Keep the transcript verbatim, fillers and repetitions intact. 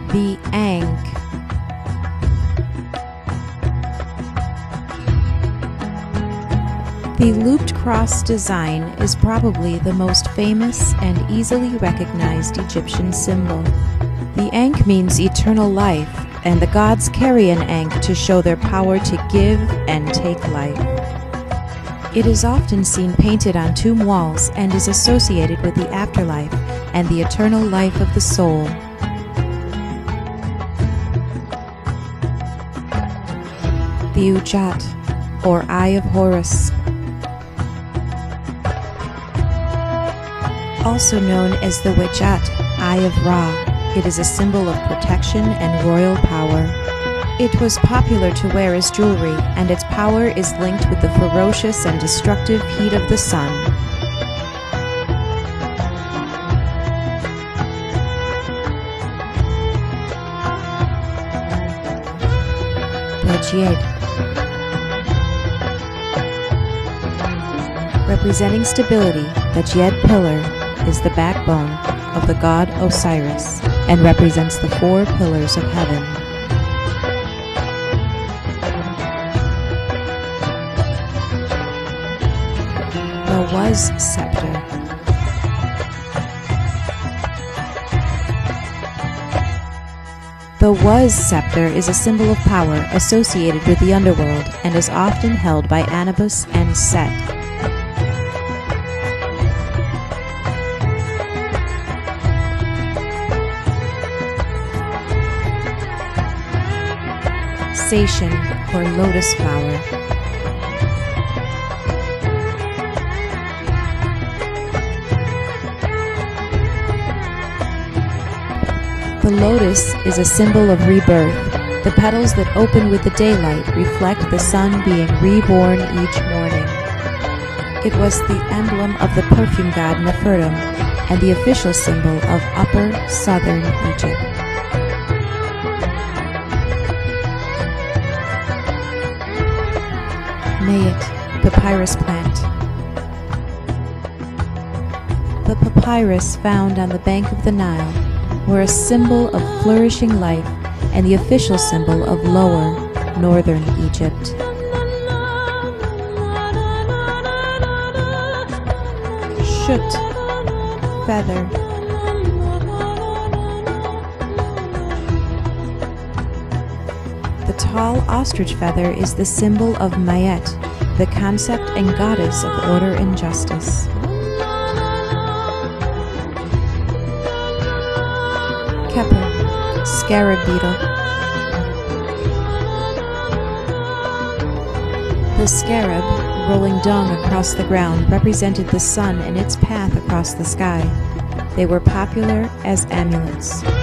The Ankh. The looped cross design is probably the most famous and easily recognized Egyptian symbol. The Ankh means eternal life, and the gods carry an Ankh to show their power to give and take life. It is often seen painted on tomb walls and is associated with the afterlife and the eternal life of the soul. The Ujat, or Eye of Horus. Also known as the Wijat, Eye of Ra, it is a symbol of protection and royal power. It was popular to wear as jewelry, and its power is linked with the ferocious and destructive heat of the sun. The Djed. Representing stability, the Djed pillar is the backbone of the god Osiris and represents the four pillars of heaven. The Was scepter. The Was scepter is a symbol of power associated with the underworld and is often held by Anubis and Set. Sation, or lotus flower. The lotus is a symbol of rebirth. The petals that open with the daylight reflect the sun being reborn each morning. It was the emblem of the perfume god Nefertum and the official symbol of Upper Southern Egypt. Mayat, papyrus plant. The papyrus found on the bank of the Nile were a symbol of flourishing life and the official symbol of Lower Northern Egypt. Shut, feather. The tall ostrich feather is the symbol of Mayet, the concept and goddess of order and justice. Keper, scarab beetle. The scarab, rolling dung across the ground, represented the sun and its path across the sky. They were popular as amulets.